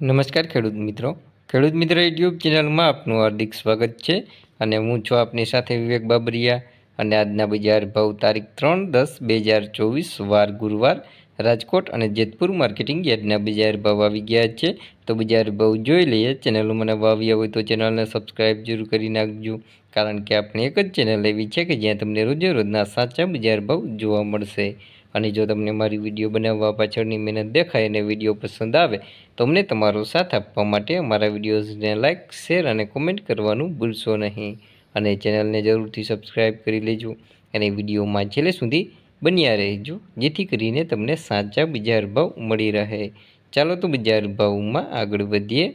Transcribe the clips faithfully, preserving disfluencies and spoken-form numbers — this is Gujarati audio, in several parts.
નમસ્કાર ખેડૂત મિત્રો ખેડૂત મિત્ર યુટ્યુબ ચેનલમાં આપનું હાર્દિક સ્વાગત છે અને હું છું આપની સાથે વિવેક બાબરિયા અને આજના બજાર ભાવ તારીખ ત્રણ દસ બે હજાર ચોવીસ વાર ગુરુવાર રાજકોટ અને જેતપુર માર્કેટિંગ યાર્ડના બજાર ભાવ આવી ગયા છે। તો બજાર ભાવ જોઈ લઈએ। ચેનલ મને વાવ્યા હોય તો ચેનલને સબસ્ક્રાઈબ જરૂર કરી નાખજો, કારણ કે આપણે એક જ ચેનલ એવી છે કે જ્યાં તમને રોજે રોજના સાચા બજાર ભાવ જોવા મળશે। અને જો તમને મારી વિડીયો બનાવવા પાછળની મહેનત દેખાય અને વિડીયો પસંદ આવે તો અમને તમારો સાથ આપવા માટે અમારા વિડીયોઝને લાઇક શેર અને કોમેન્ટ કરવાનું ભૂલશો નહીં અને ચેનલને જરૂરથી સબસ્ક્રાઈબ કરી લેજો અને વિડીયોમાં છેલ્લે સુધી બન્યા રહેજો, જેથી કરીને તમને સાચા બજાર ભાવ મળી રહે। ચાલો તો બજાર ભાવમાં આગળ વધીએ।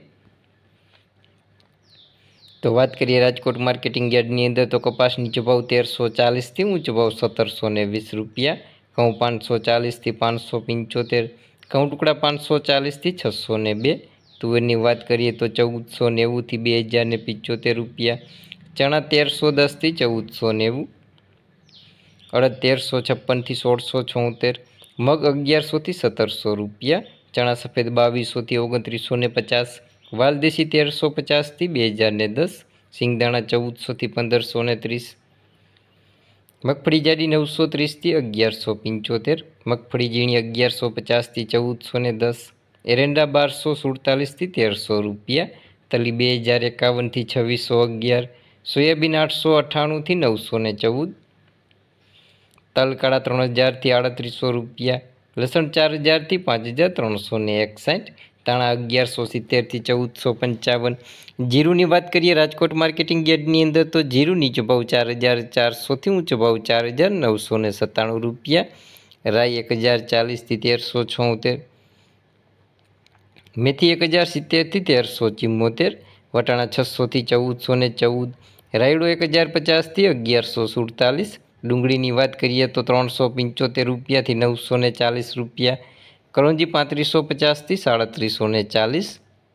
તો વાત કરીએ રાજકોટ માર્કેટિંગ યાર્ડની અંદર તો કપાસ નીચો ભાવ તેરસો ચાલીસથી ઊંચો ભાવ સત્તરસો ને વીસ રૂપિયા, ઘઉં પાંચસો ચાલીસથી પાંચસો પંચોતેર, ઘઉં ટુકડા પાંચસો ચાલીસથી છસો ને બે, તુવેરની વાત કરીએ તો ચૌદસો નેવુંથી બે હજાર ને પિચોતેર રૂપિયા, ચણા તેરસો દસથી ચૌદસો નેવું, અડદ તેરસો છપ્પનથી સોળસો છોતેર, મગ અગિયારસોથી સત્તરસો રૂપિયા, ચણા સફેદ બાવીસોથી ઓગણત્રીસો ને પચાસ, વાલદેશી તેરસો પચાસથી બે હજાર ને દસ, સિંગદાણા ચૌદસોથી પંદરસો ને ત્રીસ, મગફળી જાડી નવસો ત્રીસથી અગિયારસો પંચોતેર, મગફળી ઝીણી અગિયારસો પચાસથી ચૌદસો ને દસ, એરંડા બારસો સુડતાલીસથી તેરસો રૂપિયા, તલી બે હજાર એકાવનથી છવ્વીસો અગિયાર, સોયાબીન આઠસો અઠ્ઠાણુંથી નવસો ને ચૌદ, તલ કાળા ત્રણ હજારથી આડત્રીસો રૂપિયા, લસણ ચાર હજારથી પાંચ હજાર ત્રણસો ને એકસાઠ, ધાણા અગિયારસો સિત્તેરથી ચૌદસો પંચાવન। જીરુની વાત કરીએ રાજકોટ માર્કેટિંગ યાર્ડની અંદર તો જીરું નીચો ભાવ ચાર હજાર ચારસોથી ઊંચો ભાવ ચાર હજાર નવસો ને સત્તાણું રૂપિયા, રાઈ એક હજાર ચાલીસથી તેરસો છોતેર, મેથી એક હજાર સિત્તેરથી તેરસો ચિમ્મોતેર, વટાણા છસોથી ચૌદસો ને ચૌદ, રાયડો એક હજાર પચાસથી અગિયારસો સુડતાલીસ, ડુંગળીની વાત કરીએ તો ત્રણસો પંચોતેર રૂપિયાથી નવસો ને ચાલીસ રૂપિયા, કરોંજી પાંત્રીસો પચાસથી સાડત્રીસો ને ચાલીસ।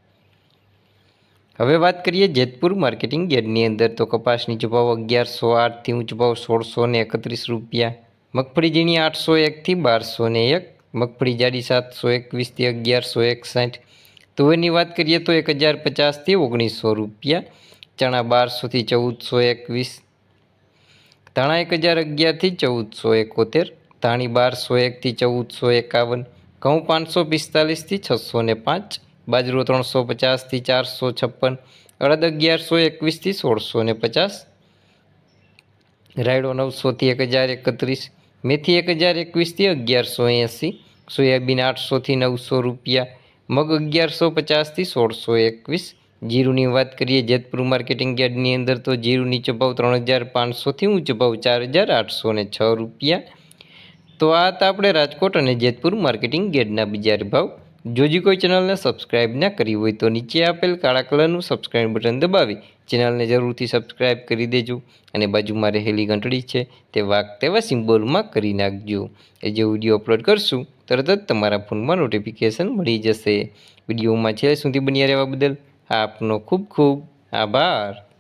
હવે વાત કરીએ જેતપુર માર્કેટિંગ યાર્ડની અંદર તો કપાસ નીચો ભાવ અગિયારસો આઠથી ઊંચો ભાવ સોળસો ને એકત્રીસ રૂપિયા, મગફળી ઝીણી આઠસો એકથી બારસો ને એક, મગફળી જાડી સાતસો એકવીસથી અગિયારસો એકસાઠ, તુવેરની વાત કરીએ તો એક હજાર પચાસથી ઓગણીસો રૂપિયા, ચણા બારસોથી ચૌદસો એકવીસ, ધાણા એક હજાર અગિયારથી ચૌદસો એકોતેર, ધાણી બારસો એકથી ચૌદસો એકાવન, ઘઉં પાંચસો પિસ્તાલીસથી છસો ને પાંચ, બાજરો ત્રણસો પચાસથી ચારસો છપ્પન, અડદ અગિયારસો એકવીસથી સોળસો ને પચાસ, રાયડો નવસોથી એક હજાર એકત્રીસ, મેથી એક હજાર એકવીસથી અગિયારસો એંસી, સોયાબીન આઠસોથી નવસો રૂપિયા, મગ અગિયારસો પચાસથી સોળસો એકવીસ। જીરુની વાત કરીએ જેતપુર માર્કેટિંગ યાર્ડની અંદર તો જીરું નીચો ભાવ ત્રણ હજાર પાંચસોથી ઊંચો ભાવ ચાર હજાર આઠસો ને છ રૂપિયા। તો આ હતા આપણે રાજકોટ અને જેતપુર માર્કેટિંગ યાર્ડના બજાર ભાવ। જો જે કોઈ ચેનલને સબસ્ક્રાઈબ ના કરી હોય તો નીચે આપેલ કાળા કલરનું સબસ્ક્રાઈબ બટન દબાવી ચેનલને જરૂરથી સબસ્ક્રાઈબ કરી દેજો અને બાજુમાં રહેલી ઘંટડી છે તે વાગ તેવા સિમ્બોલમાં કરી નાખજો। એ જે વિડીયો અપલોડ કરશું તરત જ તમારા ફોનમાં નોટિફિકેશન મળી જશે। વિડીયોમાં છેલ્લે સુધી બન્યા રહેવા બદલ આપનો ખૂબ ખૂબ આભાર।